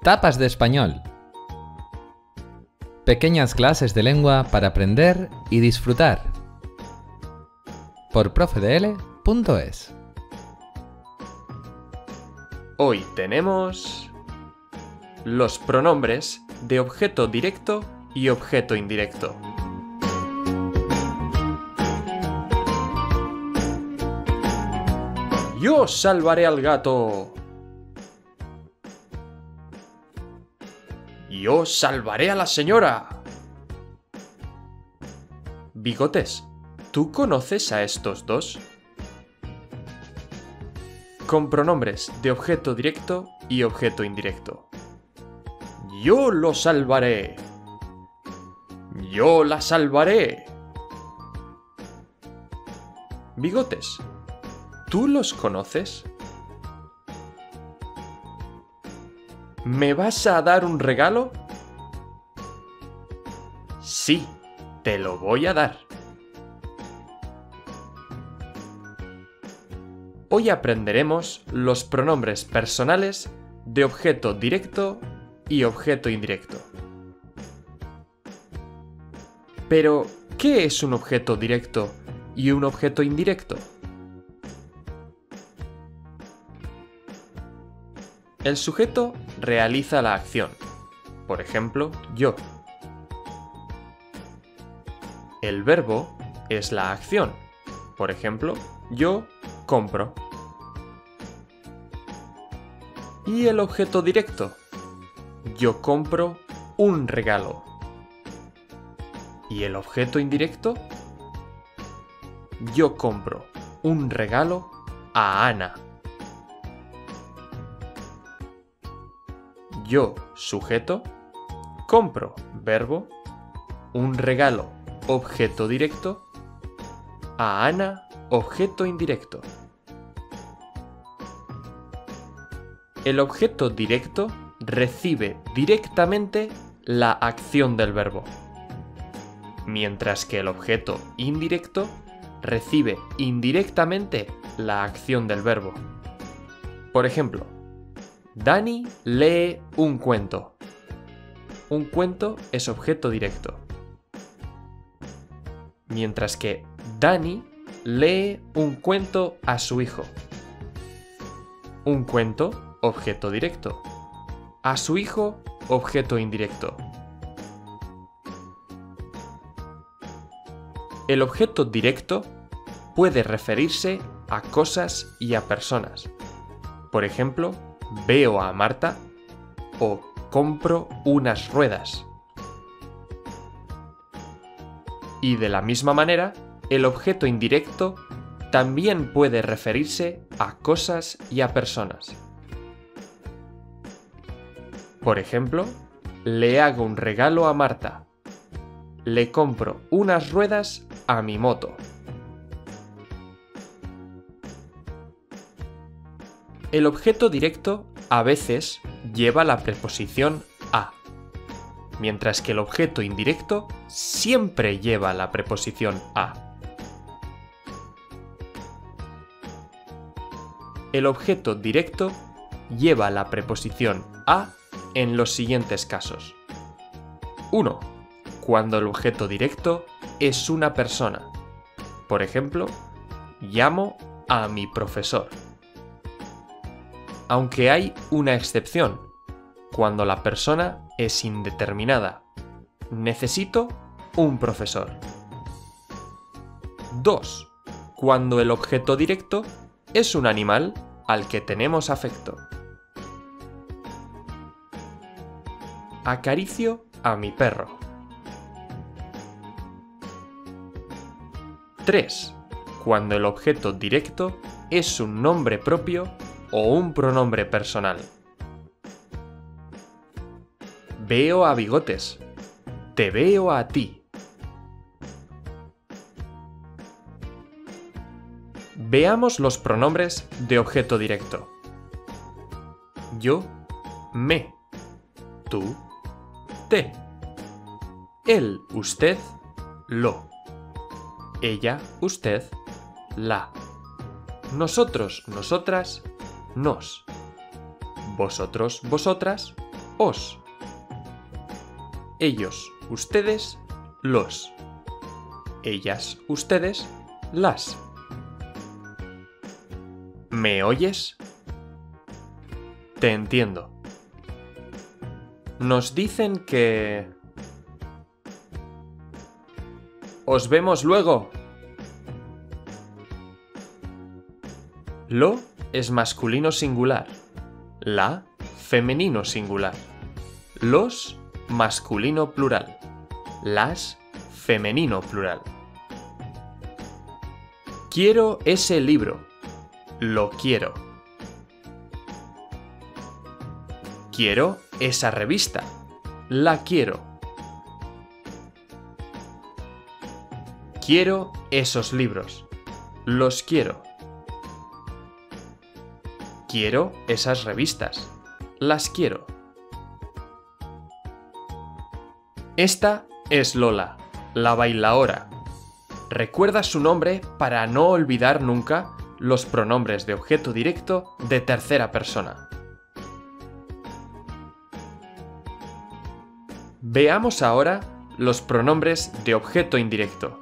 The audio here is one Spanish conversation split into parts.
Tapas de español. Pequeñas clases de lengua para aprender y disfrutar. Por profedl.es. Hoy tenemos los pronombres de objeto directo y objeto indirecto. Yo salvaré al gato. Yo salvaré a la señora. Bigotes, ¿tú conoces a estos dos? Con pronombres de objeto directo y objeto indirecto. Yo lo salvaré. Yo la salvaré. Bigotes, ¿tú los conoces? ¿Me vas a dar un regalo? Sí, te lo voy a dar. Hoy aprenderemos los pronombres personales de objeto directo y objeto indirecto. Pero, ¿qué es un objeto directo y un objeto indirecto? El sujeto realiza la acción, por ejemplo, yo. El verbo es la acción, por ejemplo, yo compro. Y el objeto directo, yo compro un regalo. ¿Y el objeto indirecto? Yo compro un regalo a Ana. Yo, sujeto, compro, verbo, un regalo, objeto directo, a Ana, objeto indirecto. El objeto directo recibe directamente la acción del verbo, mientras que el objeto indirecto recibe indirectamente la acción del verbo. Por ejemplo, Dani lee un cuento. Un cuento es objeto directo. Mientras que Dani lee un cuento a su hijo. Un cuento, objeto directo. A su hijo, objeto indirecto. El objeto directo puede referirse a cosas y a personas. Por ejemplo, veo a Marta o compro unas ruedas. Y de la misma manera, el objeto indirecto también puede referirse a cosas y a personas. Por ejemplo, le hago un regalo a Marta. Le compro unas ruedas a mi moto. El objeto directo a veces lleva la preposición a, mientras que el objeto indirecto siempre lleva la preposición a. El objeto directo lleva la preposición a en los siguientes casos. 1. Cuando el objeto directo es una persona. Por ejemplo, llamo a mi profesor. Aunque hay una excepción, cuando la persona es indeterminada. Necesito un profesor. 2. Cuando el objeto directo es un animal al que tenemos afecto. Acaricio a mi perro. 3. Cuando el objeto directo es un nombre propio o un pronombre personal. Veo a Bigotes. Te veo a ti. Veamos los pronombres de objeto directo. Yo, me. Tú, te. Él, usted, lo. Ella, usted, la. Nosotros, nosotras, nos. Vosotros, vosotras, os. Ellos, ustedes, los. Ellas, ustedes, las. ¿Me oyes? Te entiendo. Nos dicen que... ¡Os vemos luego! Lo es masculino singular. La, femenino singular. Los, masculino plural. Las, femenino plural. Quiero ese libro. Lo quiero. Quiero esa revista. La quiero. Quiero esos libros. Los quiero. Quiero esas revistas. Las quiero. Esta es Lola, la bailaora. Recuerda su nombre para no olvidar nunca los pronombres de objeto directo de tercera persona. Veamos ahora los pronombres de objeto indirecto.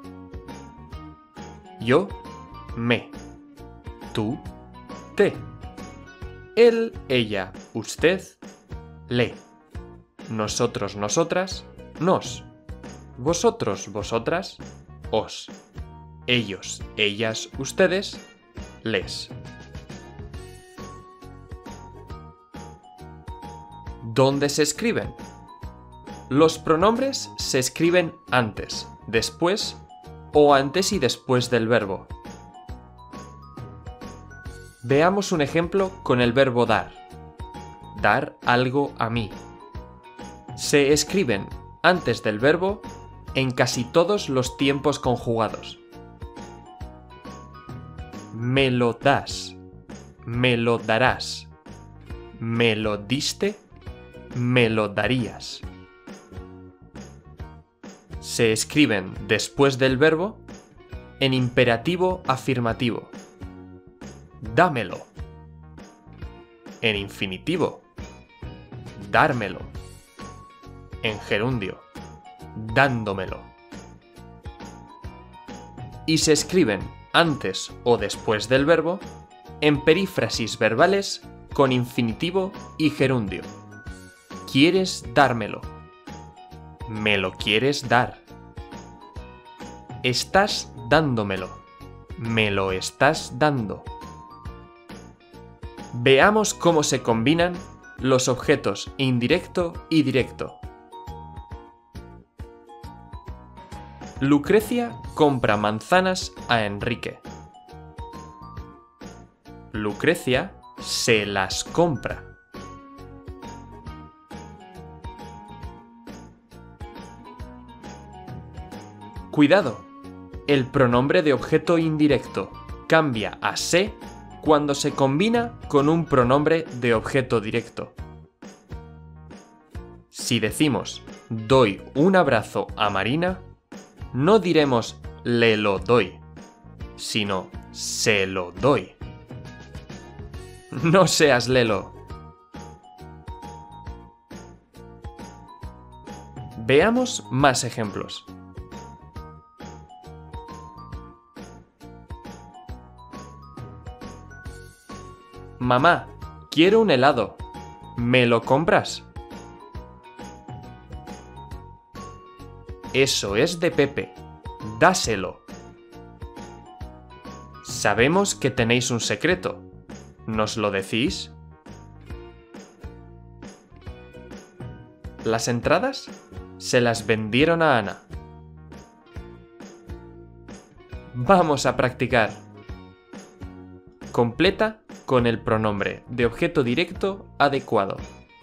Yo, me. Tú, te. Él, ella, usted, le. Nosotros, nosotras, nos. Vosotros, vosotras, os. Ellos, ellas, ustedes, les. ¿Dónde se escriben? Los pronombres se escriben antes, después o antes y después del verbo. Veamos un ejemplo con el verbo dar. Dar algo a mí. Se escriben antes del verbo en casi todos los tiempos conjugados. Me lo das. Me lo darás. Me lo diste. Me lo darías. Se escriben después del verbo en imperativo afirmativo. Dámelo. En infinitivo. Dármelo. En gerundio. Dándomelo. Y se escriben antes o después del verbo en perífrasis verbales con infinitivo y gerundio. ¿Quieres dármelo? ¿Me lo quieres dar? Estás dándomelo. ¿Me lo estás dando? Veamos cómo se combinan los objetos indirecto y directo. Lucrecia compra manzanas a Enrique. Lucrecia se las compra. Cuidado, el pronombre de objeto indirecto cambia a se cuando se combina con un pronombre de objeto directo. Si decimos doy un abrazo a Marina, no diremos le lo doy, sino se lo doy. No seas lelo. Veamos más ejemplos. Mamá, quiero un helado. ¿Me lo compras? Eso es de Pepe. Dáselo. Sabemos que tenéis un secreto. ¿Nos lo decís? Las entradas se las vendieron a Ana. Vamos a practicar. Completa con el pronombre de objeto directo adecuado.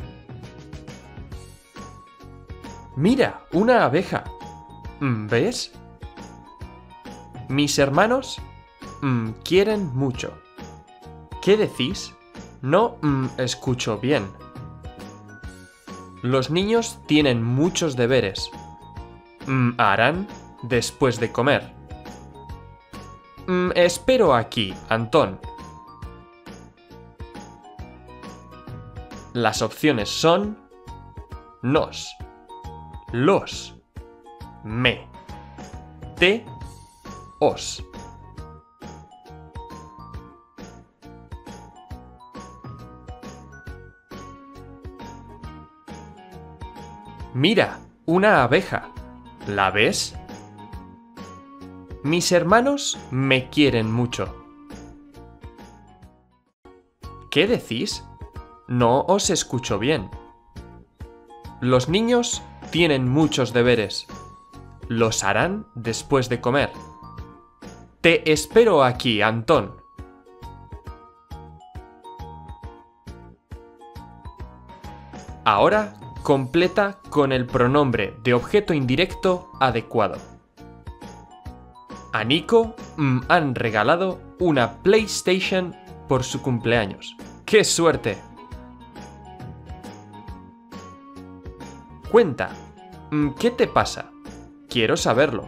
Mira, una abeja. ¿Ves? Mis hermanos quieren mucho. ¿Qué decís? No escucho bien. Los niños tienen muchos deberes. Harán después de comer. Espero aquí, Antón. Las opciones son nos, los, me, te, os. Mira, una abeja. ¿La ves? Mis hermanos me quieren mucho. ¿Qué decís? No os escucho bien. Los niños tienen muchos deberes. Los harán después de comer. Te espero aquí, Antón. Ahora completa con el pronombre de objeto indirecto adecuado. A Nico han regalado una PlayStation por su cumpleaños. ¡Qué suerte! Cuenta. ¿Qué te pasa? Quiero saberlo.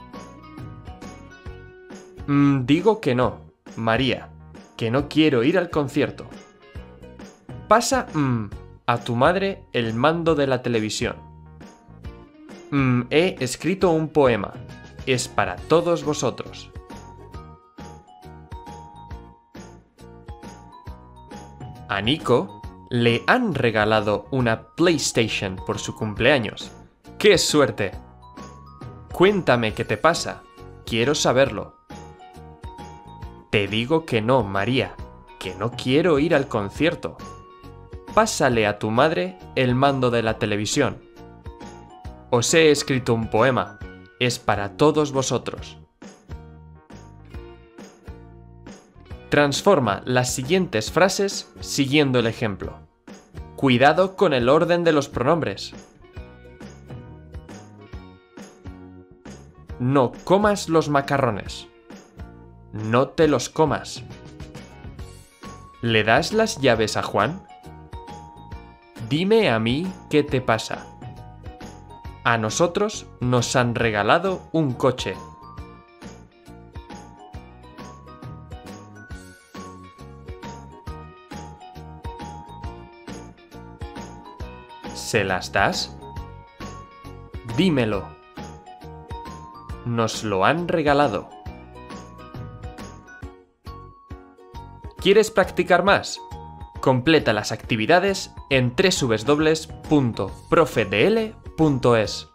Digo que no, María, que no quiero ir al concierto. Pasa a tu madre el mando de la televisión. He escrito un poema. Es para todos vosotros. A Nico le han regalado una PlayStation por su cumpleaños. ¡Qué suerte! Cuéntame qué te pasa. Quiero saberlo. Te digo que no, María, que no quiero ir al concierto. Pásale a tu madre el mando de la televisión. Os he escrito un poema. Es para todos vosotros. Transforma las siguientes frases siguiendo el ejemplo. Cuidado con el orden de los pronombres. No comas los macarrones. No te los comas. ¿Le das las llaves a Juan? Dime a mí qué te pasa. A nosotros nos han regalado un coche. ¿Se las das? Dímelo. Nos lo han regalado. ¿Quieres practicar más? Completa las actividades en www.profedl.es.